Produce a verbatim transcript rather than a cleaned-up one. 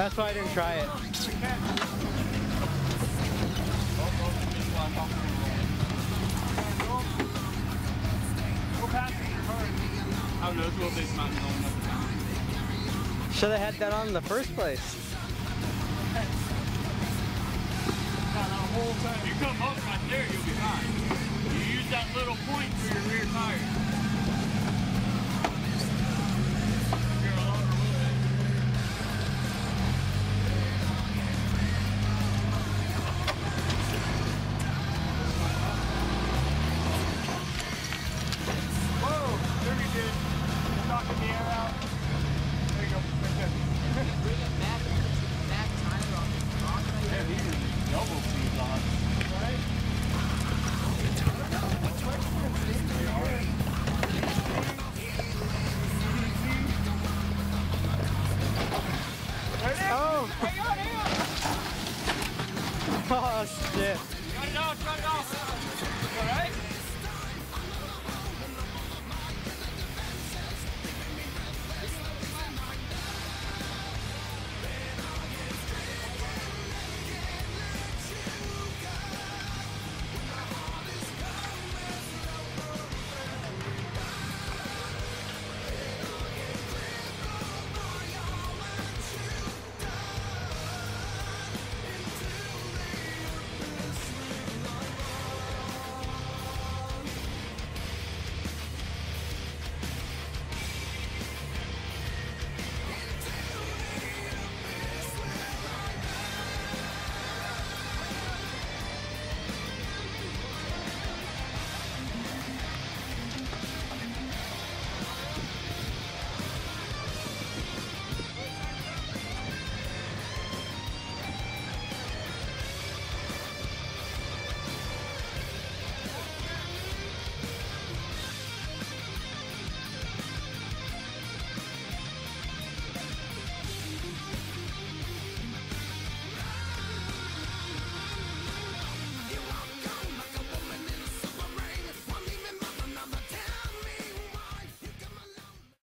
That's why I didn't try it. Oh no, it's a little bit mountain going up and down. Should have had that on in the first place. You come up right there, you'll be fine. You use that little point for your rear tire. You're all over a little bit. Whoa, there you did. Knocking the air out. There you go. Bring it back, back tire on the rock. Yeah, these are double seeds on. Right? Oh! Hang on, hang on! Oh shit! Got it off, got it off! Alright?